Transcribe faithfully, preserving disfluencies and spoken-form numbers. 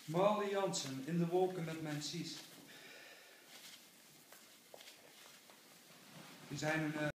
Marley Jansen, In de wolken met mijn Cies. Die zijn een... Uh